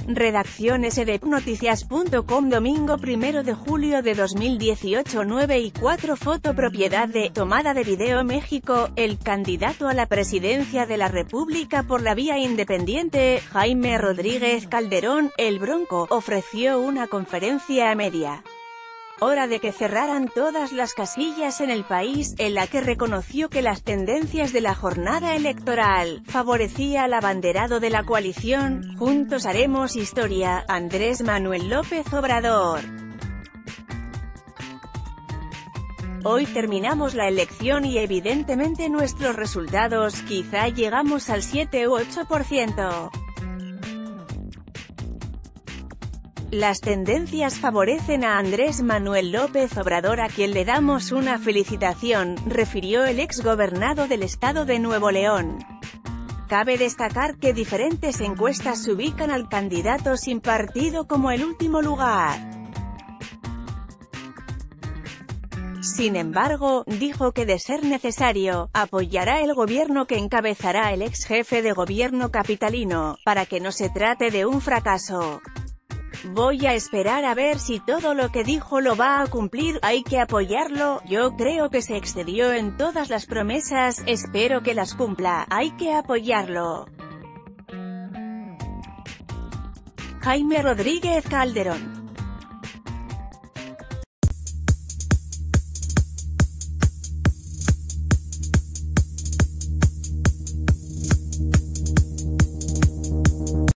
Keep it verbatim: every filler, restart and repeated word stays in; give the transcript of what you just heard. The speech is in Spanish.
Redacción S D Noticias punto com Domingo primero de julio de dos mil dieciocho nueve y cuatro Foto propiedad de, tomada de video México, el candidato a la presidencia de la República por la vía independiente, Jaime Rodríguez Calderón, el Bronco, ofreció una conferencia a media hora de que cerraran todas las casillas en el país, en la que reconoció que las tendencias de la jornada electoral favorecía al abanderado de la coalición, Juntos Haremos Historia, Andrés Manuel López Obrador. Hoy terminamos la elección y evidentemente nuestros resultados, quizá llegamos al siete u ocho por ciento. Las tendencias favorecen a Andrés Manuel López Obrador, a quien le damos una felicitación, refirió el exgobernador del estado de Nuevo León. Cabe destacar que diferentes encuestas ubican al candidato sin partido como el último lugar. Sin embargo, dijo que de ser necesario, apoyará el gobierno que encabezará el ex jefe de gobierno capitalino, para que no se trate de un fracaso. Voy a esperar a ver si todo lo que dijo lo va a cumplir, hay que apoyarlo, yo creo que se excedió en todas las promesas, espero que las cumpla, hay que apoyarlo. Jaime Rodríguez Calderón.